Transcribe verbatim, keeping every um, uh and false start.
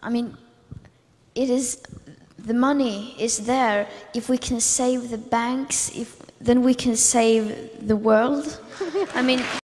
I mean, it is, the money is there. If we can save the banks, if, then we can save the world. I mean...